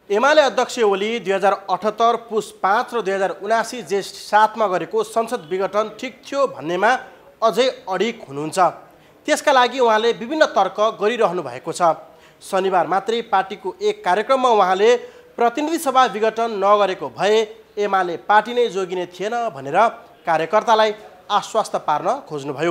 एमाले अध्यक्ष ओली 2078 पुस 5 र 2079 जेष्ठ 7 मा गरेको संसद विघटन ठिक थियो भन्नेमा अझै अडिग हुनुहुन्छ। त्यसका लागि उहाँले विभिन्न तर्क गरिरहनु भएको छ। शनिबार मात्रै पार्टीको एक कार्यक्रममा उहाँले प्रतिनिधि सभा विघटन नगरेको भए एमाले पार्टी नै जोगिने थिएन भनेर कार्यकर्तालाई आश्वस्त पार्न खोज्नुभयो।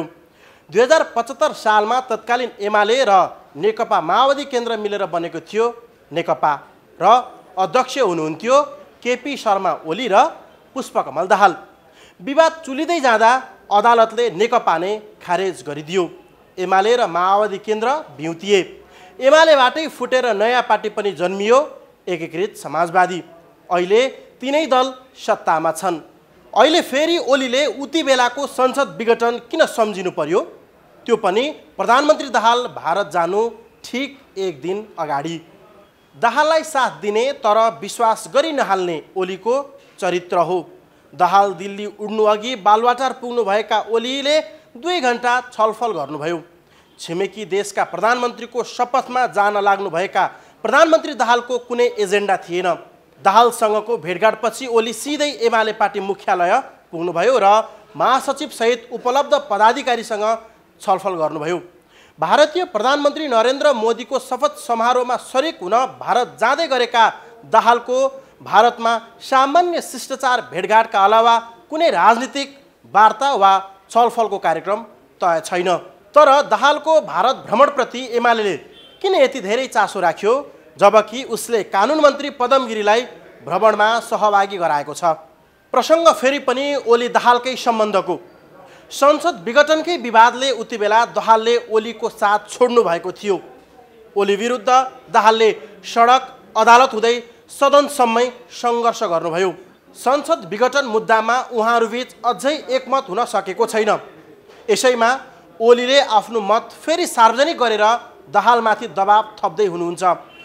2075 सालमा तत्कालीन एमाले र नेकपा माओवादी केन्द्र मिलेर बनेको थियो। नेकपा र अध्यक्ष हुनुहुन्थ्यो केपी शर्मा ओली र पुष्पकमल दाहाल। विवाद चुलिँदै जाँदा अदालतले नेकपा नै खारेज गरिदियो। एमाले र माओवादी केन्द्र बिउतिए। एमालेबाटै फुटेर नयाँ पार्टी पनि जन्मियो, एकीकृत समाजवादी। अहिले तीनै दल सत्तामा छन्। अहिले फेरि ओलीले उति बेलाको संसद विघटन किन सम्झिनु पर्यो? त्यो पनि प्रधानमन्त्री दाहाल भारत जानु ठिक एक दिन अगाडि। दाहाललाई साथ दिने तर विश्वास गरि नहाल्ने ओलीको चरित्र हो। दाहाल दिल्ली उड्नु अघि बालुवाटार पुग्नुभएका ओलीले 2 घण्टा छलफल गर्नुभयो। छिमेकी देशका प्रधानमन्त्रीको शपथमा जान लाग्नुभएका प्रधानमन्त्री दाहालको कुनै एजेन्डा थिएन। दाहालसँगको भेटघाटपछि ओली सिधै एमाले पार्टी मुख्यालय पुग्नुभयो र महासचिवसहित उपलब्ध पदाधिकारीसँग छलफल गर्नुभयो। भारतीय प्रधानमन्त्री नरेन्द्र मोदीको शपथ समारोहमा सरिक हुन भारत जाँदै गरेका दाहालको भारतमा सामान्य शिष्टाचार भेटघाटका अलावा कुनै राजनीतिक वार्ता वा छलफलको कार्यक्रम तय छैन। तर दाहालको भारत भ्रमणप्रति एमाले किन यति धेरै चासो राख्यो जबकि उसले कानुन मन्त्री पदम गिरीलाई भ्रमणमा सहभागी गराएको छ? प्रसङ्ग फेरि पनि ओली दाहालकै सम्बन्धको। संसद विघटनकै विवादले उति बेला दाहालले ओलीको साथ छोड्नु भएको थियो। ओली विरुद्ध दाहालले सडक अदालत हुँदै सदनसम्मै सङ्घर्ष गर्नुभयो। संसद विघटन मुद्दामा उहाँहरूबीच अझै एकमत हुन सकेको छैन। यसैमा ओलीले आफ्नो मत फेरि सार्वजनिक गरेर दाहालमाथि दबाब थप्दै हुनुहुन्छ।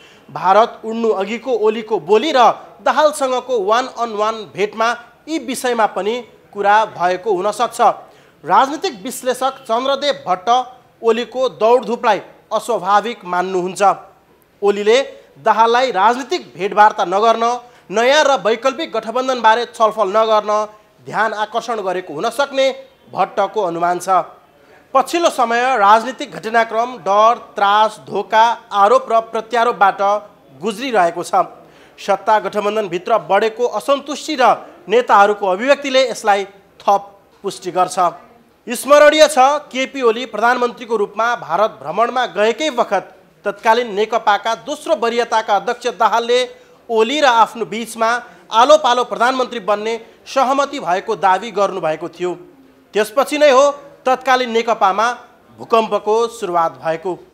भारत उड्नु अघिको ओलीको बोली र दाहालसँगको 1-on-1 भेटमा यी विषयमा पनि कुरा भएको हुन सक्छ। राजनीतिक विश्लेषक चन्द्रदेव भट्ट ओलीको दौडधुपलाई अस्वाभाविक मान्नुहुन्छ। ओलीले दाहाललाई राजनीतिक भेटवार्ता नगर्न, नयाँ र वैकल्पिक गठबन्धनबारे छलफल नगर्न ध्यान आकर्षण गरेको हुन सक्ने भट्टको अनुमान छ। पछिल्लो समय राजनीतिक घटनाक्रम डर, त्रास, धोका, आरोप र प्रत्यारोपबाट गुज्रिरहेको छ। सत्ता गठबन्धनभित्र बढेको असन्तुष्टि र नेताहरूको अभिव्यक्तिले यसलाई थप पुष्टि गर्छ। स्मरणीय छ केपी ओली प्रधानमन्त्रीको रूपमा भारत भ्रमणमा गएकै वखत तत्कालीन नेकपाका दोस्रो वरियताका अध्यक्ष दाहालले ओली र आफ्नो बीचमा आलो पालो प्रधानमन्त्री बन्ने सहमति भएको दावी गर्नुभएको थियो। त्यसपछि नै हो तत्कालीन नेकपामा भूकम्पको सुरुवात भएको।